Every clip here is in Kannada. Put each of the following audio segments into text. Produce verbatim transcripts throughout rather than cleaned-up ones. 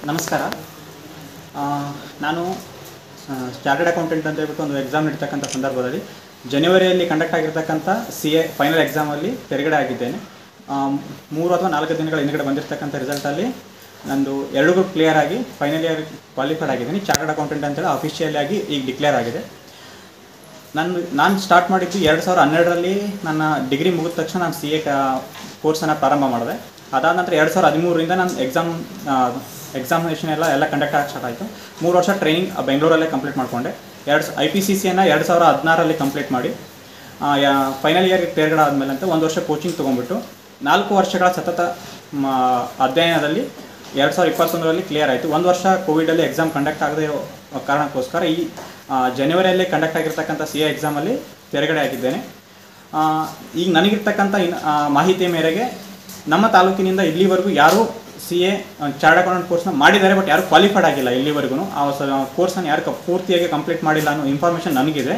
ನಮಸ್ಕಾರ. ನಾನು ಚಾರ್ಟರ್ಡ್ ಅಕೌಂಟೆಂಟ್ ಅಂತ ಹೇಳ್ಬಿಟ್ಟು ಒಂದು ಎಕ್ಸಾಮ್ ಇಡ್ತಕ್ಕಂಥ ಸಂದರ್ಭದಲ್ಲಿ ಜನವರಿಯಲ್ಲಿ ಕಂಡಕ್ಟ್ ಆಗಿರ್ತಕ್ಕಂಥ ಸಿ ಎ ಫೈನಲ್ ಎಕ್ಸಾಮಲ್ಲಿ ತೆರಗಡೆ ಆಗಿದ್ದೇನೆ. ಮೂರು ಅಥವಾ ನಾಲ್ಕು ದಿನಗಳ ಹಿಂದುಗಡೆ ಬಂದಿರತಕ್ಕಂಥ ರಿಸಲ್ಟಲ್ಲಿ ನಂದು ಎರಡು ಗ್ರೂಪ್ ಕ್ಲಿಯರ್ ಆಗಿ ಫೈನಲ್ ಇಯರ್ ಕ್ವಾಲಿಫೈಡ್ ಆಗಿದ್ದೀನಿ. ಚಾರ್ಟರ್ಡ್ ಅಕೌಂಟೆಂಟ್ ಅಂತೇಳಿ ಅಫಿಷಿಯಲ್ ಆಗಿ ಈಗ ಡಿಕ್ಲೇರ್ ಆಗಿದೆ. ನಾನು ನಾನು ಸ್ಟಾರ್ಟ್ ಮಾಡಿದ್ದು ಎರಡು ಸಾವಿರದ ಹನ್ನೆರಡರಲ್ಲಿ ನನ್ನ ಡಿಗ್ರಿ ಮುಗಿದ ತಕ್ಷಣ ನಾನು ಸಿ ಎ ಕೋರ್ಸನ್ನು ಪ್ರಾರಂಭ ಮಾಡಿದೆ. ಅದಾದ ನಂತರ ಎರಡು ಸಾವಿರದ ಹದಿಮೂರರಿಂದ ನಾನು ಎಕ್ಸಾಮ್ ಎಕ್ಸಾಮಿನೇಷನ್ ಎಲ್ಲ ಎಲ್ಲ ಕಂಡಕ್ಟ್ ಆಗಿ ಸ್ಟಾರ್ಟ್ ಆಯಿತು. ಮೂರು ವರ್ಷ ಟ್ರೈನಿಂಗ್ ಬೆಂಗಳೂರಲ್ಲೇ ಕಂಪ್ಲೀಟ್ ಮಾಡಿಕೊಂಡೆ. ಎರಡು ಐ ಪಿ ಸಿ ಸಿಯನ್ನು ಎರಡು ಸಾವಿರದ ಹದಿನಾರರಲ್ಲಿ ಕಂಪ್ಲೀಟ್ ಮಾಡಿ ಫೈನಲ್ ಇಯರ್ಗೆ ತೇರ್ಗಡೆ ಆದಮೇಲೆ ಅಂತ ಒಂದು ವರ್ಷ ಕೋಚಿಂಗ್ ತೊಗೊಂಡ್ಬಿಟ್ಟು ನಾಲ್ಕು ವರ್ಷಗಳ ಸತತ ಅಧ್ಯಯನದಲ್ಲಿ ಎರಡು ಸಾವಿರದ ಇಪ್ಪತ್ತೊಂದರಲ್ಲಿ ಕ್ಲಿಯರ್ ಆಯಿತು. ಒಂದು ವರ್ಷ ಕೋವಿಡಲ್ಲಿ ಎಕ್ಸಾಮ್ ಕಂಡಕ್ಟ್ ಆಗದೇ ಇರೋ ಕಾರಣಕ್ಕೋಸ್ಕರ ಈ ಜನವರಿಯಲ್ಲಿ ಕಂಡಕ್ಟ್ ಆಗಿರ್ತಕ್ಕಂಥ ಸಿ ಎ ಎಕ್ಸಾಮಲ್ಲಿ ತೆರಗಡೆ ಆಗಿದ್ದೇನೆ. ಈಗ ನನಗಿರ್ತಕ್ಕಂಥ ಇನ್ ಮಾಹಿತಿಯ ಮೇರೆಗೆ ನಮ್ಮ ತಾಲೂಕಿನಿಂದ ಇಲ್ಲಿವರೆಗೂ ಯಾರೂ ಸಿ ಎ ಚಾರ್ಟರ್ಡ್ ಅಕೌಂಟೆಂಟ್ ಕೋರ್ಸ್ನ ಮಾಡಿದ್ದಾರೆ, ಬಟ್ ಯಾರು ಕ್ವಾಲಿಫೈಡ್ ಆಗಿಲ್ಲ ಇಲ್ಲಿವರೆಗೂ. ಆ ಕೋರ್ಸನ್ನು ಯಾರು ಕ ಪೂರ್ತಿಯಾಗಿ ಕಂಪ್ಲೀಟ್ ಮಾಡಿಲ್ಲ ಅನ್ನೋ ಇನ್ಫಾರ್ಮೇಷನ್ ನನಗಿದೆ.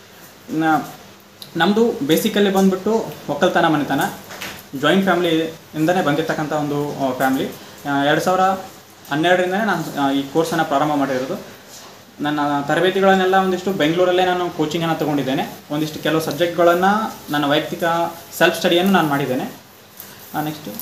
ನಮ್ಮದು ಬೇಸಿಕಲ್ಲಿ ಬಂದುಬಿಟ್ಟು ಒಕ್ಕಲ್ತನ ಮನೆತನ, ಜಾಯಿಂಟ್ ಫ್ಯಾಮಿಲಿಯಿಂದನೇ ಬಂದಿರತಕ್ಕಂಥ ಒಂದು ಫ್ಯಾಮಿಲಿ. ಎರಡು ಸಾವಿರ ಹನ್ನೆರಡರಿಂದನೇ ನಾನು ಈ ಕೋರ್ಸನ್ನು ಪ್ರಾರಂಭ ಮಾಡಿರೋದು. ನನ್ನ ತರಬೇತಿಗಳನ್ನೆಲ್ಲ ಒಂದಿಷ್ಟು ಬೆಂಗಳೂರಲ್ಲೇ ನಾನು ಕೋಚಿಂಗನ್ನು ತೊಗೊಂಡಿದ್ದೇನೆ. ಒಂದಿಷ್ಟು ಕೆಲವು ಸಬ್ಜೆಕ್ಟ್ಗಳನ್ನು ನನ್ನ ವೈಯಕ್ತಿಕ ಸೆಲ್ಫ್ ಸ್ಟಡಿಯನ್ನು ನಾನು ಮಾಡಿದ್ದೇನೆ. ನೆಕ್ಸ್ಟು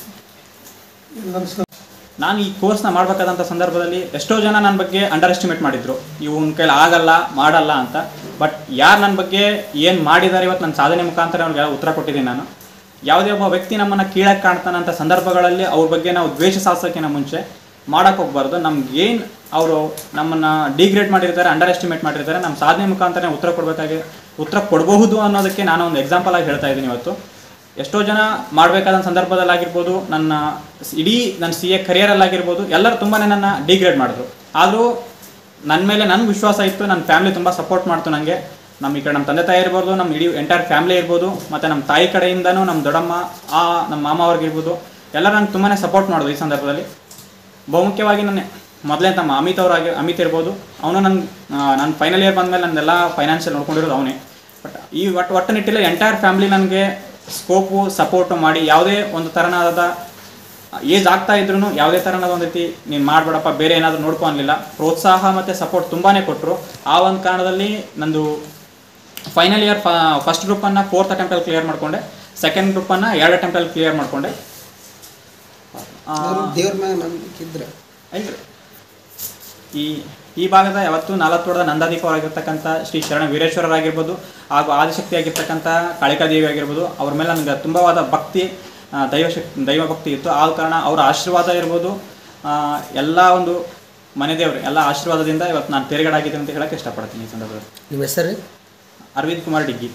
ನಾನು ಈ ಕೋರ್ಸ್ನ ಮಾಡಬೇಕಾದಂಥ ಸಂದರ್ಭದಲ್ಲಿ ಎಷ್ಟೋ ಜನ ನನ್ನ ಬಗ್ಗೆ ಅಂಡರ್ ಎಸ್ಟಿಮೇಟ್ ಮಾಡಿದರು, ಇವನ ಕೈಲಿ ಆಗಲ್ಲ ಮಾಡಲ್ಲ ಅಂತ. ಬಟ್ ಯಾರು ನನ್ನ ಬಗ್ಗೆ ಏನು ಮಾಡಿದ್ದಾರೆ ಇವತ್ತು ನನ್ನ ಸಾಧನೆ ಮುಖಾಂತರ ಅವ್ರಿಗೆಲ್ಲ ಉತ್ತರ ಕೊಟ್ಟಿದ್ದೀನಿ ನಾನು. ಯಾವುದೇ ಒಬ್ಬ ವ್ಯಕ್ತಿ ನಮ್ಮನ್ನು ಕೀಳಾಗಿ ಕಾಣ್ತಾನಂಥ ಸಂದರ್ಭಗಳಲ್ಲಿ ಅವ್ರ ಬಗ್ಗೆ ನಾವು ದ್ವೇಷ ಸಾಧಿಸೋಕ್ಕಿಂತ ಮುಂಚೆ ಮಾಡೋಕ್ಕೆ ಹೋಗ್ಬಾರ್ದು. ನಮ್ಗೆ ಏನು ಅವರು ನಮ್ಮನ್ನು ಡಿಗ್ರೇಡ್ ಮಾಡಿರ್ತಾರೆ, ಅಂಡರ್ ಎಸ್ಟಿಮೇಟ್ ಮಾಡಿರ್ತಾರೆ, ನಮ್ಮ ಸಾಧನೆ ಮುಖಾಂತರ ಉತ್ತರ ಕೊಡಬೇಕಾಗಿ ಉತ್ತರ ಕೊಡಬಹುದು ಅನ್ನೋದಕ್ಕೆ ನಾನು ಒಂದು ಎಕ್ಸಾಂಪಲ್ ಆಗಿ ಹೇಳ್ತಾ ಇದ್ದೀನಿ ಇವತ್ತು. ಎಷ್ಟೋ ಜನ ಮಾಡಬೇಕಾದ ಸಂದರ್ಭದಲ್ಲಾಗಿರ್ಬೋದು, ನನ್ನ ಇಡೀ ನನ್ನ ಸಿ ಎ ಕರಿಯರಲ್ಲಾಗಿರ್ಬೋದು, ಎಲ್ಲರೂ ತುಂಬಾ ನನ್ನ ಡಿಗ್ರೇಡ್ ಮಾಡಿದ್ರು. ಆದರೂ ನನ್ನ ಮೇಲೆ ನನಗೆ ವಿಶ್ವಾಸ ಇತ್ತು. ನನ್ನ ಫ್ಯಾಮಿಲಿ ತುಂಬ ಸಪೋರ್ಟ್ ಮಾಡ್ತು ನನಗೆ. ನಮ್ಮ ಈ ಕಡೆ ನಮ್ಮ ತಂದೆ ತಾಯಿ ಇರ್ಬೋದು, ನಮ್ಮ ಇಡೀ ಎಂಟೈರ್ ಫ್ಯಾಮಿಲಿ ಇರ್ಬೋದು, ಮತ್ತು ನಮ್ಮ ತಾಯಿ ಕಡೆಯಿಂದನೂ ನಮ್ಮ ದೊಡ್ಡಮ್ಮ ಆ ನಮ್ಮ ಮಾಮ ಅವ್ರಿಗಿರ್ಬೋದು, ಎಲ್ಲರೂ ನಂಗೆ ತುಂಬಾ ಸಪೋರ್ಟ್ ಮಾಡೋದು. ಈ ಸಂದರ್ಭದಲ್ಲಿ ಬಹುಮುಖ್ಯವಾಗಿ ನನ್ನ ಮೊದಲೇ ತಮ್ಮ ಅಮಿತ್ ಅವರಾಗಿ ಅಮಿತ್ ಇರ್ಬೋದು, ಅವನು ನನ್ನ ನನ್ನ ಫೈನಲ್ ಇಯರ್ ಬಂದಮೇಲೆ ನನ್ನೆಲ್ಲ ಫೈನಾನ್ಷಿಯಲ್ ನೋಡ್ಕೊಂಡಿರೋದು ಅವನೇ. ಬಟ್ ಈ ಒಟ್ಟು ಒಟ್ಟು ನಿಟ್ಟಿನಲ್ಲಿ ಎಂಟೈರ್ ಫ್ಯಾಮಿಲಿ ನನಗೆ ಸ್ಕೋಪು ಸಪೋರ್ಟು ಮಾಡಿ ಯಾವುದೇ ಒಂದು ಥರನಾದ ಏಜ್ ಆಗ್ತಾ ಇದ್ರೂ ಯಾವುದೇ ಥರನಾದ ಒಂದು ರೀತಿ ನೀನು ಮಾಡಬೇಡಪ್ಪ ಬೇರೆ ಏನಾದರೂ ನೋಡ್ಕೊ ಅನ್ನಲಿಲ್ಲ. ಪ್ರೋತ್ಸಾಹ ಮತ್ತು ಸಪೋರ್ಟ್ ತುಂಬಾ ಕೊಟ್ಟರು. ಆ ಒಂದು ಕಾರಣದಲ್ಲಿ ನಂದು ಫೈನಲ್ ಇಯರ್ ಫಸ್ಟ್ ಗ್ರೂಪನ್ನು ಫೋರ್ತ್ ಅಟೆಂಪ್ಟಲ್ಲಿ ಕ್ಲಿಯರ್ ಮಾಡಿಕೊಂಡೆ, ಸೆಕೆಂಡ್ ಗ್ರೂಪನ್ನು ಎರಡು ಅಟೆಂಪ್ಟಲ್ಲಿ ಕ್ಲಿಯರ್ ಮಾಡಿಕೊಂಡೆ. ದೇವ್ರ ಮೇಲೆ ನಂಬಿಕೆ ಇದ್ರೆ ಅಲ್ರಿ ಈ ಈ ಭಾಗದ ಯಾವತ್ತೂ ನಾಲ್ವತ್ತೋಡದ ನಂದಾದೀಪವಾಗಿರ್ತಕ್ಕಂಥ ಶ್ರೀ ಶರಣ ವೀರೇಶ್ವರರಾಗಿರ್ಬೋದು, ಹಾಗೂ ಆದಿಶಕ್ತಿ ಆಗಿರ್ತಕ್ಕಂಥ ಕಾಳಿಕಾದೇವಿ ಆಗಿರ್ಬೋದು, ಅವ್ರ ಮೇಲೆ ನನಗೆ ತುಂಬವಾದ ಭಕ್ತಿ, ದೈವಶಕ್ತಿ ದೈವ ಭಕ್ತಿ ಇತ್ತು. ಆ ಕಾರಣ ಅವರ ಆಶೀರ್ವಾದ ಇರ್ಬೋದು, ಎಲ್ಲ ಒಂದು ಮನೆ ದೇವರು ಎಲ್ಲ ಆಶೀರ್ವಾದದಿಂದ ಇವತ್ತು ನಾನು ತೆರಗಡೆ ಆಗಿದ್ದೀನಿ ಅಂತ ಹೇಳೋಕ್ಕೆ ಇಷ್ಟಪಡ್ತೀನಿ. ಈ ಸಂದರ್ಭದಲ್ಲಿ ನಿಮ್ಮ ಹೆಸರು? ಅರವಿಂದ್ ಕುಮಾರ್ ಡಿಗ್ಗಿ.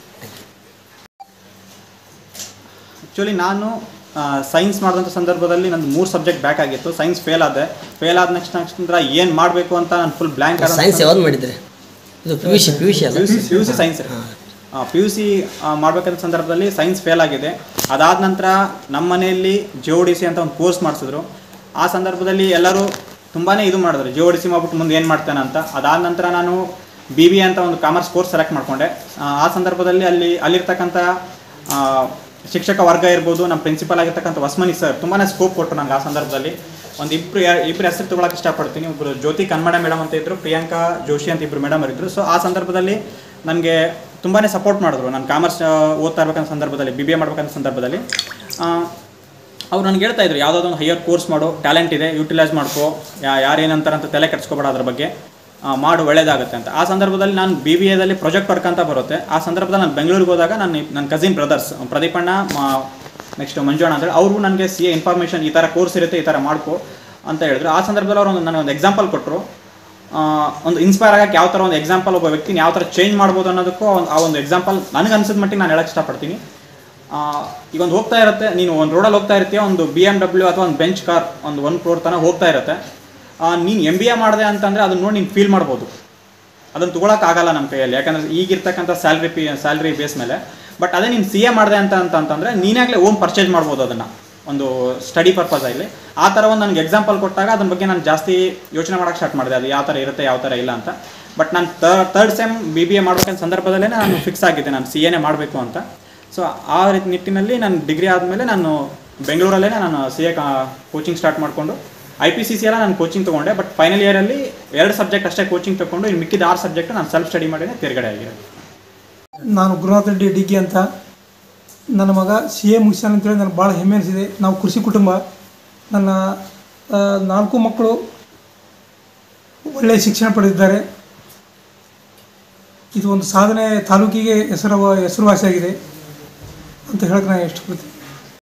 ಆ್ಯಕ್ಚುಲಿ ನಾನು ಸೈನ್ಸ್ ಮಾಡಿದಂಥ ಸಂದರ್ಭದಲ್ಲಿ ನಂದು ಮೂರು ಸಬ್ಜೆಕ್ಟ್ ಬ್ಯಾಕ್ ಆಗಿತ್ತು. ಸೈನ್ಸ್ ಫೇಲ್ ಆದೆ. ಫೇಲ್ ಆದ ನೆಕ್ಸ್ಟ್ ನೆಕ್ಸ್ಟ್ ಅಂದ್ರೆ ಏನು ಮಾಡಬೇಕು ಅಂತ ನಾನು ಫುಲ್ ಬ್ಲ್ಯಾಂಕ್ ಆದ. ಸೈನ್ಸ್ ಯಾವ್ದು ಮಾಡಿದ್ರಿ? ಇದು P U C P U C ಅಲ್ಲ P U C P U C science P U C ಮಾಡಬೇಕಂತ ಸಂದರ್ಭದಲ್ಲಿ ಸೈನ್ಸ್ ಫೇಲ್ ಆಗಿದೆ. ಅದಾದ ನಂತರ ನಮ್ಮ ಮನೆಯಲ್ಲಿ ಜಿ ಒ ಡಿ ಸಿ ಅಂತ ಒಂದು ಕೋರ್ಸ್ ಮಾಡಿಸಿದ್ರು. ಆ ಸಂದರ್ಭದಲ್ಲಿ ಎಲ್ಲರೂ ತುಂಬಾ ಇದು ಮಾಡಿದ್ರು, ಜಿ ಒ ಡಿ ಸಿ ಮಾಡ್ಬಿಟ್ಟು ಮುಂದೆ ಏನು ಮಾಡ್ತೇನೆ ಅಂತ. ಅದಾದ ನಂತರ ನಾನು ಬಿ ಬಿ ಎ ಅಂತ ಒಂದು ಕಾಮರ್ಸ್ ಕೋರ್ಸ್ ಸೆಲೆಕ್ಟ್ ಮಾಡಿಕೊಂಡೆ. ಆ ಸಂದರ್ಭದಲ್ಲಿ ಅಲ್ಲಿ ಅಲ್ಲಿರ್ತಕ್ಕಂಥ ಶಿಕ್ಷಕ ವರ್ಗ ಇರ್ಬೋದು, ನಮ್ಮ ಪ್ರಿನ್ಸಿಪಲ್ ಆಗಿರ್ತಕ್ಕಂಥ ವಸ್ಮನಿ ಸರ್ ತುಂಬಾ ಸ್ಕೋಪ್ ಕೊಟ್ಟರು ನಂಗೆ. ಆ ಸಂದರ್ಭದಲ್ಲಿ ಒಂದು ಇಬ್ಬರು ಇಬ್ಬರು ಹೆಸರು ತೊಗೊಳಕ್ಕೆ ಇಷ್ಟಪಡ್ತೀನಿ. ಒಬ್ಬರು ಜ್ಯೋತಿ ಕನ್ಮಡ ಮೇಡಮ್ ಅಂತ ಇದ್ದರು, ಪ್ರಿಯಾಂಕಾ ಜೋಶಿ ಅಂತ ಇಬ್ಬರು ಮೇಡಮ್ ಇದ್ದರು. ಸೊ ಆ ಸಂದರ್ಭದಲ್ಲಿ ನನಗೆ ತುಂಬಾ ಸಪೋರ್ಟ್ ಮಾಡಿದ್ರು. ನಾನು ಕಾಮರ್ಸ್ ಓದ್ತಾ ಇರ್ಬೇಕಂತ ಸಂದರ್ಭದಲ್ಲಿ, ಬಿ ಬಿ ಎ ಮಾಡ್ಬೇಕಂತ ಸಂದರ್ಭದಲ್ಲಿ ಅವ್ರು ನನಗೆ ಹೇಳ್ತಾ ಇದ್ರು, ಯಾವುದಾದ್ರು ಒಂದು ಹೈಯರ್ ಕೋರ್ಸ್ ಮಾಡು, ಟ್ಯಾಲೆಂಟ್ ಇದೆ, ಯೂಟಿಲೈಸ್ ಮಾಡ್ಕೋ, ಯಾರೇನಂತಾರಂತ ತಲೆ ಕೆಡಿಸ್ಕೋಬೇಡ ಅದ್ರ ಬಗ್ಗೆ, ಮಾಡು ಒಳ್ಳೇದಾಗುತ್ತೆ ಅಂತ. ಆ ಸಂದರ್ಭದಲ್ಲಿ ನಾನು ಬಿ ಬಿ ಎದಲ್ಲಿ ಪ್ರಾಜೆಕ್ಟ್ ವರ್ಕ್ ಅಂತ ಬರುತ್ತೆ. ಆ ಸಂದರ್ಭದಲ್ಲಿ ನಾನು ಬೆಂಗಳೂರಿಗೆ ಹೋದಾಗ ನಾನು ನನ್ನ ಕಸಿನ್ ಬ್ರದರ್ಸ್ ಪ್ರದೀಪಣ್ಣ ನೆಕ್ಸ್ಟ್ ಮಂಜುಣ್ಣ ಅಂತೇಳಿ ಅವರು ನನಗೆ ಸಿ ಎ ಇನ್ಫಾರ್ಮೇಷನ್ ಈ ಥರ ಕೋರ್ಸ್ ಇರುತ್ತೆ, ಈ ಥರ ಮಾಡ್ಕೋ ಅಂತ ಹೇಳಿದ್ರು. ಆ ಸಂದರ್ಭದಲ್ಲಿ ಅವರು ಒಂದು ನನಗೆ ಒಂದು ಎಕ್ಸಾಂಪಲ್ ಕೊಟ್ಟರು. ಒಂದು ಇನ್ಸ್ಪೈರ್ ಆಗೋಕ್ಕೆ ಯಾವ ಥರ ಒಂದು ಎಕ್ಸಾಂಪಲ್ ಒಬ್ಬ ವ್ಯಕ್ತಿನ ಯಾವ ಥರ ಚೇಂಜ್ ಮಾಡ್ಬೋದು ಅನ್ನೋದಕ್ಕೂ ಆ ಒಂದು ಎಕ್ಸಾಂಪಲ್ ನನಗೆ ಅನ್ಸಿದ ಮಟ್ಟಿಗೆ ನಾನು ಹೇಳಕ್ಕೆ ಇಷ್ಟಪಡ್ತೀನಿ. ಈಗ ಒಂದು ಹೋಗ್ತಾ ಇರುತ್ತೆ, ನೀನು ಒಂದು ರೋಡಲ್ಲಿ ಹೋಗ್ತಾ ಇರ್ತೀಯ, ಒಂದು ಬಿ ಎಮ್ ಡಬ್ಲ್ಯೂ ಅಥವಾ ಒಂದು ಬೆಂಚ್ ಕಾರ್ ಒಂದು ಒನ್ ಕ್ರೋರ್ ತನಕ ಹೋಗ್ತಾ ಇರುತ್ತೆ. ನೀನು ಎಮ್ ಬಿ ಎ ಮಾಡಿದೆ ಅಂತಂದರೆ ಅದನ್ನು ನೋಡಿ ನೀನು ಫೀಲ್ ಮಾಡ್ಬೋದು. ಅದನ್ನು ತೊಗೊಳಕ್ಕಾಗಲ್ಲ ನಮ್ಮ ಕೈಯಲ್ಲಿ, ಯಾಕಂದರೆ ಈಗಿರ್ತಕ್ಕಂಥ ಸ್ಯಾಲ್ರಿ ಪಿ ಸ್ಯಾಲ್ರಿ ಬೇಸ್ ಮೇಲೆ. ಬಟ್ ಅದೇ ನೀನು ಸಿ ಎ ಮಾಡಿದೆ ಅಂತ ಅಂತಂದರೆ ನೀನಾಗಲೇ ಓನ್ ಪರ್ಚೇಸ್ ಮಾಡ್ಬೋದು ಅದನ್ನು, ಒಂದು ಸ್ಟಡಿ ಪರ್ಪಸ್ ಆಗಲಿ. ಆ ಥರ ಒಂದು ನನಗೆ ಎಕ್ಸಾಂಪಲ್ ಕೊಟ್ಟಾಗ ಅದ್ರ ಬಗ್ಗೆ ನಾನು ಜಾಸ್ತಿ ಯೋಚನೆ ಮಾಡೋಕ್ಕೆ ಸ್ಟಾರ್ಟ್ ಮಾಡಿದೆ, ಅದು ಯಾವ ಥರ ಇರುತ್ತೆ ಯಾವ ಥರ ಇಲ್ಲ ಅಂತ. ಬಟ್ ನಾನು third sem B B A ಮಾಡ್ಬೇಕಂತ ಸಂದರ್ಭದಲ್ಲೇ ನಾನು ಫಿಕ್ಸ್ ಆಗಿದ್ದೆ, ನಾನು ಸಿ ಎನೇ ಮಾಡಬೇಕು ಅಂತ. ಸೊ ಆ ರೀತಿ ನಿಟ್ಟಿನಲ್ಲಿ ನಾನು ಡಿಗ್ರಿ ಆದಮೇಲೆ ನಾನು ಬೆಂಗಳೂರಲ್ಲೇ ನಾನು ಸಿ ಎ ಕೋಚಿಂಗ್ ಸ್ಟಾರ್ಟ್ ಮಾಡಿಕೊಂಡು ಐ ಪಿ ಸಿ ಸಿ ಎಲ್ಲ ನಾನು ಕೋಚಿಂಗ್ ತೊಗೊಂಡೆ, ಬಟ್ ಫೈನಲ್ ಇಯರಲ್ಲಿ ಎರಡು ಸಬ್ಜೆಕ್ಟ್ ಅಷ್ಟೇ ಕೋಚಿಂಗ್ ತೊಗೊಂಡು ಇನ್ನು ಮಿಕ್ಕಿದ ಆರು ಸಬ್ಜೆಕ್ಟ್ ನಾನು ಸೆಲ್ಫ್ ಸ್ಟಡಿ ಮಾಡಿನೇ ತೇರ್ಗಡೆ ಆಗಿರೋದು. ನಾನು ಗುರುನಾಥ ರೆಡ್ಡಿ ಡಿಗ್ಗಿ ಅಂತ, ನನ್ನ ಮಗ ಸಿ ಎ ಮುಗಿಸ್ಯಾನ ಅಂತೇಳಿ ನನಗೆ ಭಾಳ ಹೆಮ್ಮೆ ಅನಿಸಿದೆ. ನಾವು ಕೃಷಿ ಕುಟುಂಬ, ನನ್ನ ನಾಲ್ಕು ಮಕ್ಕಳು ಒಳ್ಳೆಯ ಶಿಕ್ಷಣ ಪಡೆದಿದ್ದಾರೆ. ಇದು ಒಂದು ಸಾಧನೆ, ತಾಲೂಕಿಗೆ ಹೆಸರು ಹೆಸರುವಾಸಿಯಾಗಿದೆ ಅಂತ ಹೇಳಕ್ಕೆ ನಾನು ಇಷ್ಟಪಡ್ತೀನಿ.